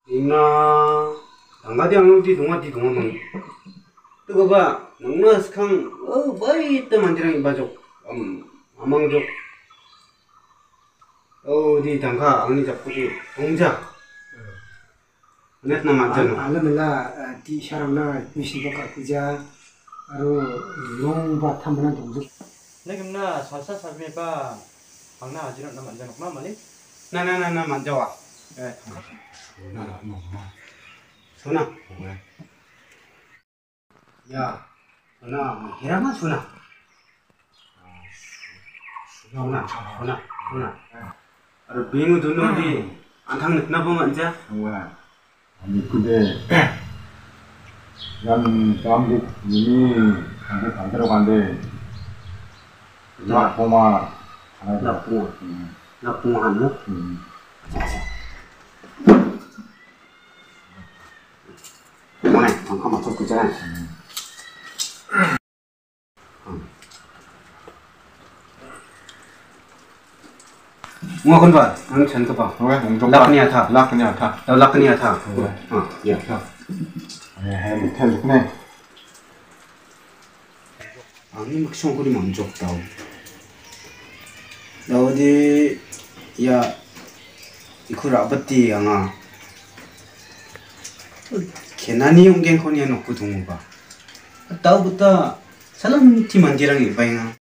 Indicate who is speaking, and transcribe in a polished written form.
Speaker 1: Ina tangga dia ngerti di tunga mang. Tuh ba, nangna sekarang bayi teman tirang ibajok amang jok. Di tangga angni japudi 동작. net nama jan.
Speaker 2: 알라멜라 디 샤람나 미신도 가꾸자 바로 농바 탐하는 동작.
Speaker 3: 내가 살사 살메바 방나 아지는 나 만져 놓고 말이?
Speaker 1: 나나나나 만져와.
Speaker 3: 예.
Speaker 1: 소나. 야, 소나, 계란만 소나. 소나. 아로 빙우 두는디 안탕 늦나 보면 이제.
Speaker 4: 아니 근데 난 남북 이미 안 들어간데 나 보마 하나 잡고
Speaker 1: 나쁜 거 하는? 뭐네, 방금 맞춰 그잖아. Mua con vật, ăn chén cơ bảo. Lắc nia thả. Đâu lắc nia thả. Dạ.
Speaker 4: 해 밑에 좋네.
Speaker 1: 아니 막 시원거리 먼저 없다고. 나 어디 야 이걸 아버지 양아. 개나니 용갱 코니에 놓고 동무가. 따부터 사람 팀 안디랑 일바잉아.